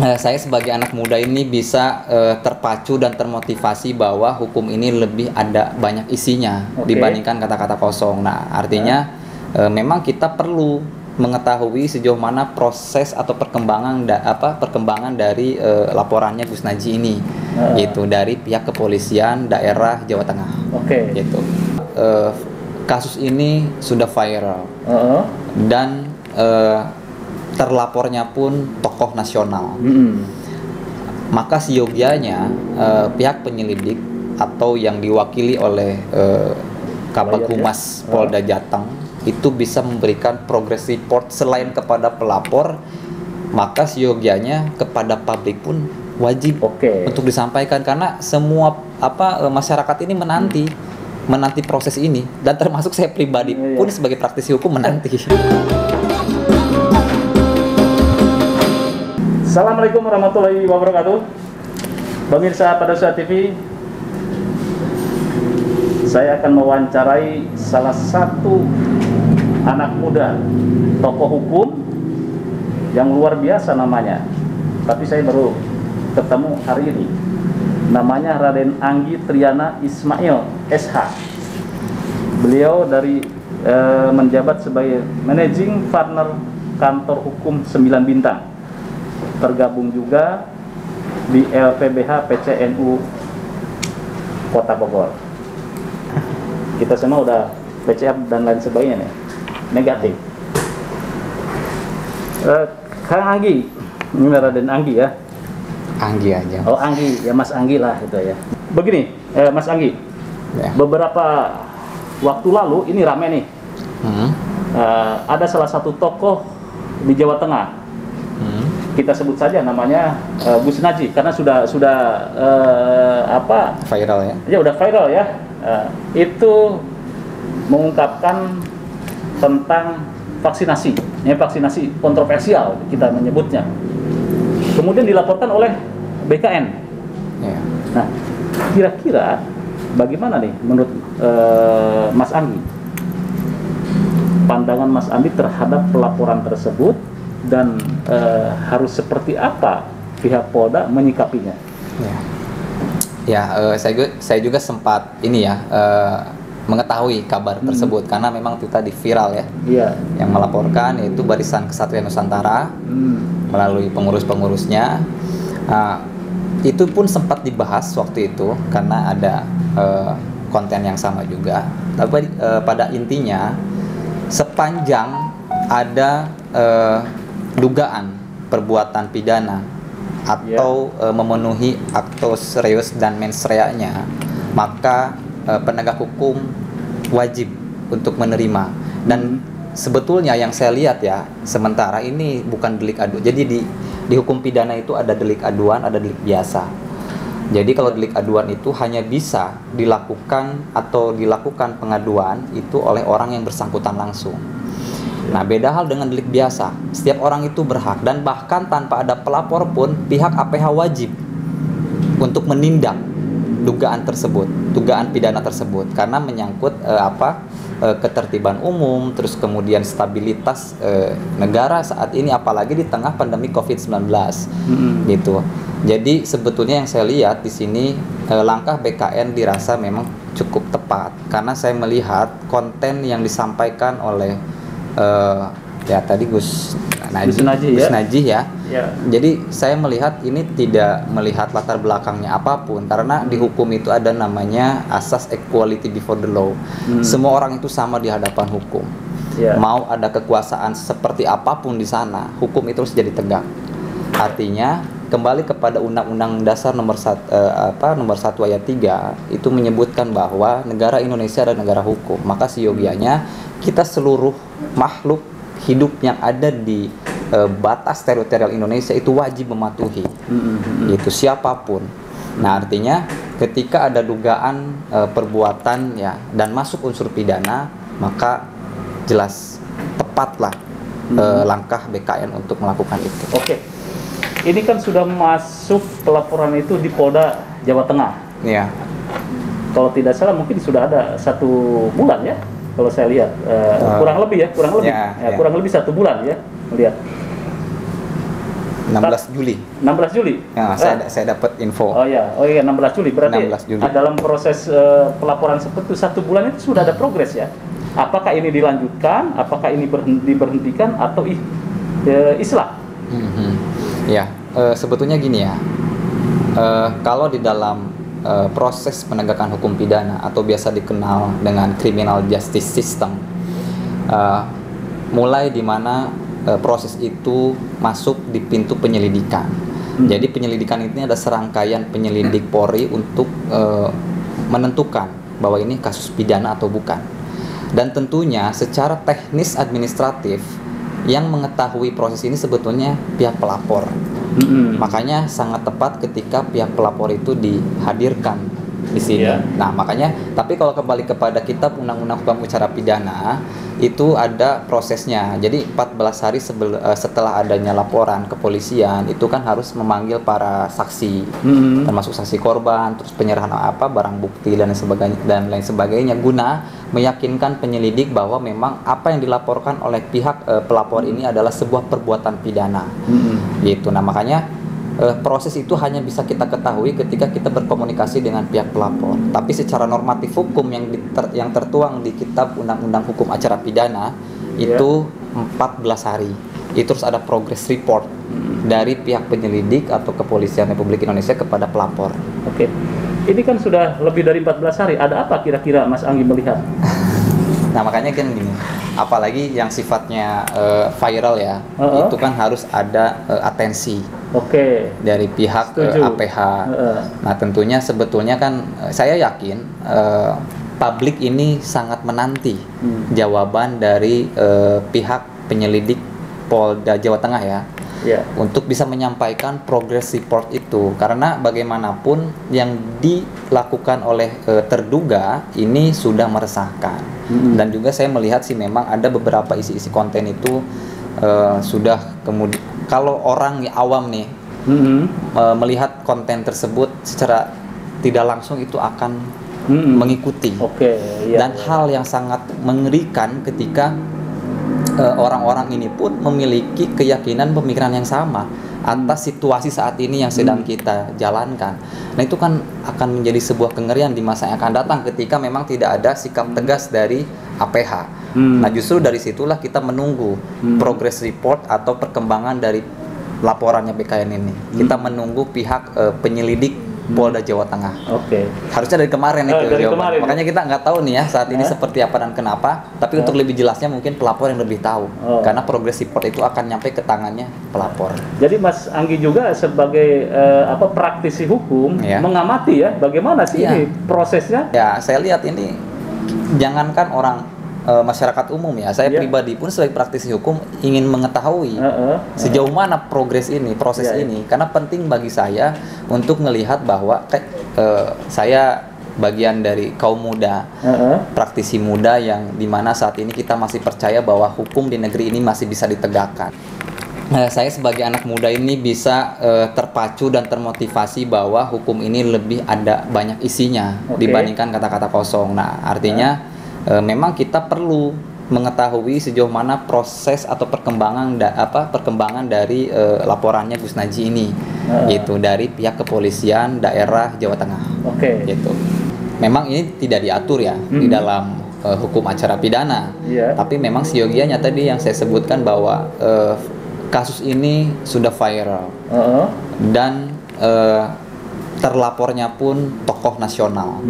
saya sebagai anak muda ini bisa terpacu dan termotivasi bahwa hukum ini lebih ada banyak isinya dibandingkan kata-kata kosong. Nah, artinya memang kita perlu mengetahui sejauh mana proses atau perkembangan dari laporannya Gus Naji ini, gitu, dari pihak kepolisian daerah Jawa Tengah. Gitu. Kasus ini sudah viral dan terlapornya pun tokoh nasional. Maka seyogianya pihak penyelidik atau yang diwakili oleh Kabag Humas Polda Jateng itu bisa memberikan progress report selain kepada pelapor, maka seyogianya kepada publik pun wajib untuk disampaikan, karena semua masyarakat ini menanti proses ini, dan termasuk saya pribadi pun sebagai praktisi hukum menanti. Assalamualaikum warahmatullahi wabarakatuh. Pemirsa Padausaha TV, saya akan mewawancarai salah satu anak muda, tokoh hukum yang luar biasa namanya. Tapi saya baru ketemu hari ini. Namanya Raden Anggi Triana Ismail, SH. Beliau menjabat sebagai Managing Partner Kantor Hukum 9 Bintang. Tergabung juga di LPBH PCNU Kota Bogor. Kita semua udah PCA dan lain sebagainya nih, negatif. Kang Anggi, ini Raden Anggi ya? Anggi aja. Oh Anggi, ya Mas Anggi lah itu ya. Begini, Mas Anggi, beberapa waktu lalu ini rame nih. Ada salah satu tokoh di Jawa Tengah. Kita sebut saja namanya Gus Naji, karena sudah viral ya? Ya udah viral ya. Itu mengungkapkan tentang vaksinasi, vaksinasi kontroversial kita menyebutnya. Kemudian dilaporkan oleh BKN. Nah, kira-kira bagaimana nih menurut Mas Anggi? Pandangan Mas Anggi terhadap pelaporan tersebut, dan harus seperti apa pihak Polda menyikapinya? Saya juga sempat mengetahui kabar tersebut, karena memang itu tadi viral ya. Yang melaporkan yaitu Barisan Kesatria Nusantara melalui pengurus-pengurusnya. Itu pun sempat dibahas waktu itu karena ada konten yang sama juga. Tapi pada intinya, sepanjang ada dugaan perbuatan pidana atau memenuhi aktus reus dan mens rea-nya, maka penegak hukum wajib untuk menerima. Dan sebetulnya yang saya lihat ya, sementara ini bukan delik aduan. Jadi di hukum pidana itu ada delik aduan, ada delik biasa. Jadi kalau delik aduan itu hanya bisa dilakukan pengaduan itu oleh orang yang bersangkutan langsung. Nah, beda hal dengan delik biasa. Setiap orang itu berhak, dan bahkan tanpa ada pelapor pun pihak APH wajib untuk menindak dugaan pidana tersebut, karena menyangkut ketertiban umum, terus kemudian stabilitas negara saat ini, apalagi di tengah pandemi COVID-19 gitu. Jadi sebetulnya yang saya lihat di sini langkah BKN dirasa memang cukup tepat, karena saya melihat konten yang disampaikan oleh tadi Gus Naji ya. Jadi saya melihat ini tidak melihat latar belakangnya apapun, karena di hukum itu ada namanya asas equality before the law. Semua orang itu sama di hadapan hukum. Mau ada kekuasaan seperti apapun di sana, hukum itu harus jadi tegak. Artinya kembali kepada Undang-Undang Dasar nomor 1 ayat 3 itu menyebutkan bahwa negara Indonesia adalah negara hukum. Maka seyogianya kita seluruh makhluk hidup yang ada di batas teritorial Indonesia itu wajib mematuhi itu siapapun. Nah, artinya ketika ada dugaan perbuatan dan masuk unsur pidana, maka jelas tepatlah langkah BKN untuk melakukan itu. Ini kan sudah masuk pelaporan itu di Polda Jawa Tengah. Kalau tidak salah mungkin sudah ada 1 bulan ya. Kalau saya lihat kurang lebih 1 bulan ya melihat. 16 Juli. 16 Juli. Ya, saya dapat info. Oh iya, 16 Juli. Berarti 16 Juli. Dalam proses pelaporan seperti itu 1 bulan itu sudah ada progres ya. Apakah ini dilanjutkan, apakah ini diberhentikan atau islah? Ya, sebetulnya gini ya. Kalau di dalam proses penegakan hukum pidana atau biasa dikenal dengan criminal justice system, mulai di mana proses itu masuk di pintu penyelidikan. Jadi penyelidikan ini ada serangkaian penyelidik Polri untuk menentukan bahwa ini kasus pidana atau bukan. Dan tentunya secara teknis administratif yang mengetahui proses ini sebetulnya pihak pelapor. Makanya sangat tepat ketika pihak pelapor itu dihadirkan di sini. Nah, makanya tapi kalau kembali kepada kitab Undang-Undang Hukum Acara Pidana itu ada prosesnya. Jadi 14 hari setelah adanya laporan kepolisian itu kan harus memanggil para saksi, termasuk saksi korban, terus penyerahan barang bukti dan lain sebagainya guna meyakinkan penyelidik bahwa memang apa yang dilaporkan oleh pihak pelapor ini adalah sebuah perbuatan pidana. Gitu. Nah, makanya proses itu hanya bisa kita ketahui ketika kita berkomunikasi dengan pihak pelapor. Tapi secara normatif hukum yang tertuang di kitab Undang-Undang Hukum Acara Pidana itu 14 hari. Itu terus ada progress report dari pihak penyelidik atau Kepolisian Republik Indonesia kepada pelapor. Oke. Ini kan sudah lebih dari 14 hari. Ada apa kira-kira Mas Anggi melihat? Nah, makanya kan gini, apalagi yang sifatnya viral ya, itu kan harus ada atensi dari pihak APH. Nah, tentunya sebetulnya kan saya yakin publik ini sangat menanti jawaban dari pihak penyelidik Polda Jawa Tengah ya. Untuk bisa menyampaikan progress report itu, karena bagaimanapun yang dilakukan oleh terduga ini sudah meresahkan. Dan juga saya melihat sih memang ada beberapa isi-isi konten itu sudah kemudian kalau orang awam nih melihat konten tersebut secara tidak langsung itu akan mengikuti. Dan hal yang sangat mengerikan ketika orang-orang ini pun memiliki keyakinan pemikiran yang sama atas situasi saat ini yang sedang kita jalankan. Nah, itu kan akan menjadi sebuah kengerian di masa yang akan datang ketika memang tidak ada sikap tegas dari APH. Nah, justru dari situlah kita menunggu progress report atau perkembangan dari laporannya BKN ini. Kita menunggu pihak penyelidik Polda Jawa Tengah. Harusnya dari kemarin itu. Makanya kita nggak tahu nih ya saat ini seperti apa dan kenapa. Tapi untuk lebih jelasnya mungkin pelapor yang lebih tahu. Karena progress report itu akan nyampe ke tangannya pelapor. Jadi Mas Anggi juga sebagai praktisi hukum mengamati ya bagaimana sih ini prosesnya? Ya, saya lihat ini jangankan orang masyarakat umum ya, saya pribadi pun sebagai praktisi hukum ingin mengetahui sejauh mana proses ini, karena penting bagi saya untuk melihat bahwa saya bagian dari kaum muda, praktisi muda yang dimana saat ini kita masih percaya bahwa hukum di negeri ini masih bisa ditegakkan. Saya sebagai anak muda ini bisa terpacu dan termotivasi bahwa hukum ini lebih ada banyak isinya dibandingkan kata-kata kosong. Nah, artinya memang kita perlu mengetahui sejauh mana proses atau perkembangan dari laporannya Gus Naji ini, gitu, dari pihak kepolisian daerah Jawa Tengah. Gitu. Memang ini tidak diatur ya di dalam hukum acara pidana, tapi memang siogianya tadi yang saya sebutkan bahwa kasus ini sudah viral dan terlapornya pun tokoh nasional.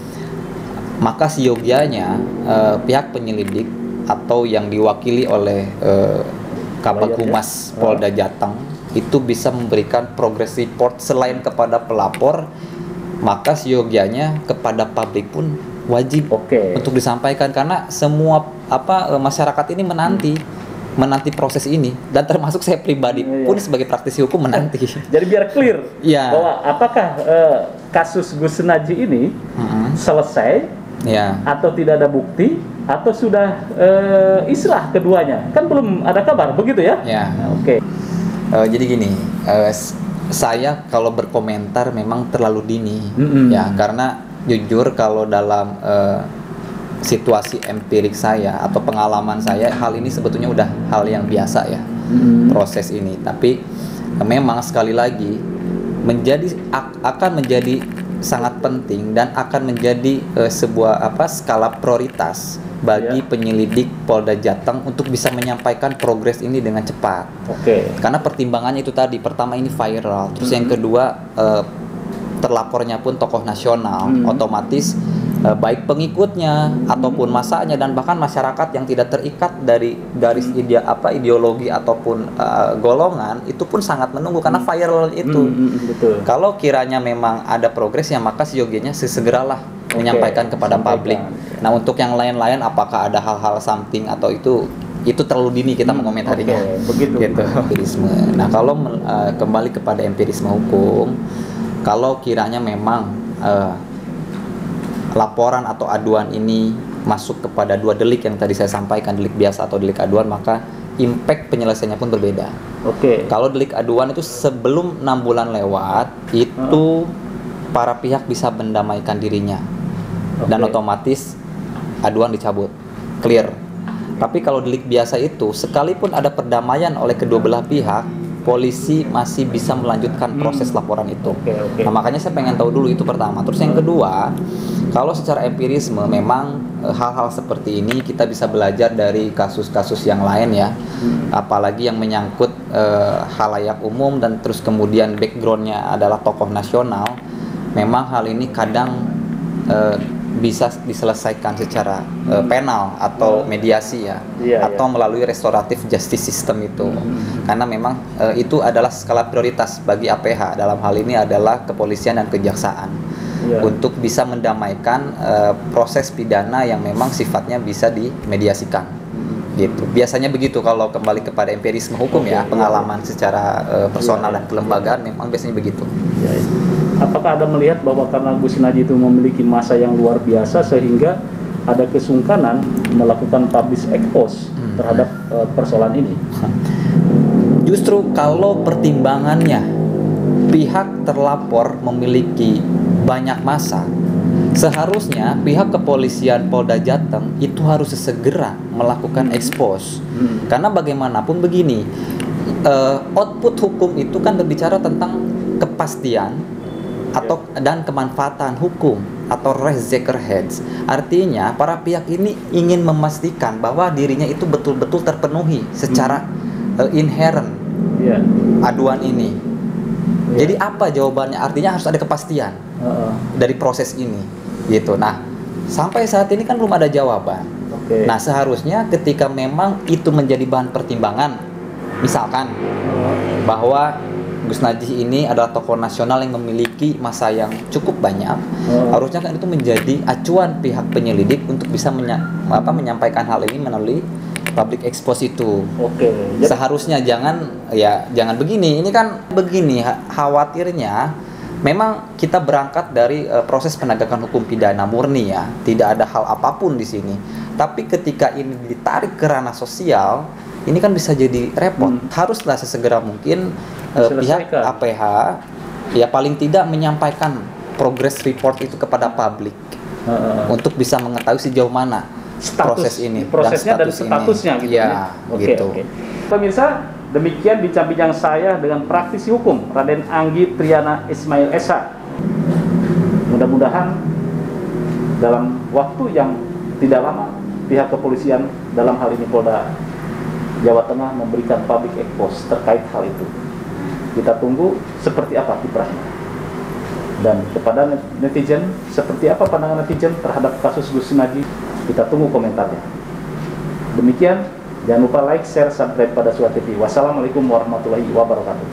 Maka siogianya pihak penyelidik atau yang diwakili oleh Kabag Humas Polda Jateng itu bisa memberikan progress report selain kepada pelapor, maka siogianya kepada publik pun wajib untuk disampaikan, karena semua masyarakat ini menanti proses ini, dan termasuk saya pribadi pun sebagai praktisi hukum menanti. Jadi biar clear bahwa apakah kasus Gus Naji ini selesai atau tidak ada bukti atau sudah islah keduanya, kan belum ada kabar begitu ya? Jadi gini, saya kalau berkomentar memang terlalu dini ya, karena jujur kalau dalam situasi empirik saya atau pengalaman saya, hal ini sebetulnya udah hal yang biasa ya, proses ini. Tapi memang sekali lagi akan menjadi sangat penting dan akan menjadi sebuah skala prioritas bagi penyelidik Polda Jateng untuk bisa menyampaikan progres ini dengan cepat. Karena pertimbangannya itu tadi, pertama ini viral, terus yang kedua terlapornya pun tokoh nasional, otomatis baik pengikutnya ataupun masanya dan bahkan masyarakat yang tidak terikat dari garis ideologi ataupun golongan itu pun sangat menunggu karena viral itu. Betul. Kalau kiranya memang ada progresnya, maka seyogianya sesegeralah menyampaikan kepada publik. Nah, untuk yang lain-lain apakah ada hal-hal something atau itu terlalu dini kita mengomentarinya. Begitu. Gitu. Empirisme. Nah, kalau kembali kepada empirisme hukum, kalau kiranya memang laporan atau aduan ini masuk kepada dua delik yang tadi saya sampaikan, delik biasa atau delik aduan, maka impact penyelesaiannya pun berbeda. Kalau delik aduan itu sebelum 6 bulan lewat, itu para pihak bisa mendamaikan dirinya dan otomatis aduan dicabut, clear. Tapi kalau delik biasa itu, sekalipun ada perdamaian oleh kedua belah pihak, polisi masih bisa melanjutkan proses laporan itu. Nah, makanya saya pengen tahu dulu itu pertama. Terus yang kedua, kalau secara empirisme memang hal-hal seperti ini kita bisa belajar dari kasus-kasus yang lain ya, apalagi yang menyangkut halayak umum dan terus kemudian backgroundnya adalah tokoh nasional. Memang hal ini kadang bisa diselesaikan secara penal atau mediasi ya, atau melalui restoratif justice system itu, karena memang itu adalah skala prioritas bagi APH, dalam hal ini adalah kepolisian dan kejaksaan, untuk bisa mendamaikan proses pidana yang memang sifatnya bisa dimediasikan. Gitu. Biasanya begitu kalau kembali kepada empirisme hukum ya, pengalaman secara personal dan kelembagaan memang biasanya begitu. Apakah Anda melihat bahwa karena Gus Naji itu memiliki masa yang luar biasa sehingga ada kesungkanan melakukan public expose terhadap persoalan ini? Justru kalau pertimbangannya pihak terlapor memiliki banyak masa, seharusnya pihak kepolisian Polda Jateng itu harus segera melakukan expose. Karena bagaimanapun begini, output hukum itu kan berbicara tentang kepastian dan kemanfaatan hukum atau Rechtszekerheit. Artinya para pihak ini ingin memastikan bahwa dirinya itu betul-betul terpenuhi secara inherent aduan ini. Jadi apa jawabannya? Artinya harus ada kepastian dari proses ini, gitu. Nah, sampai saat ini kan belum ada jawaban. Nah, seharusnya ketika memang itu menjadi bahan pertimbangan, misalkan bahwa Gus Naji ini adalah tokoh nasional yang memiliki masa yang cukup banyak, harusnya kan itu menjadi acuan pihak penyelidik untuk bisa menyampaikan hal ini melalui public expose itu. Seharusnya jangan begini. Ini kan begini, khawatirnya memang kita berangkat dari proses penegakan hukum pidana murni ya, tidak ada hal apapun di sini. Tapi ketika ini ditarik ke ranah sosial, ini kan bisa jadi repot. Haruslah sesegera mungkin pihak APH ya paling tidak menyampaikan progress report itu kepada publik untuk bisa mengetahui sejauh mana proses ini, prosesnya dan statusnya gitu ya. Pemirsa, demikian bincang-bincang saya dengan praktisi hukum Raden Anggi Triana Ismail Esa. Mudah-mudahan dalam waktu yang tidak lama pihak kepolisian dalam hal ini Polda Jawa Tengah memberikan public expose terkait hal itu. Kita tunggu seperti apa kiprahnya. Dan kepada netizen, seperti apa pandangan netizen terhadap kasus Gus Naji, kita tunggu komentarnya. Demikian, jangan lupa like, share, subscribe pada Suara TV. Wassalamualaikum warahmatullahi wabarakatuh.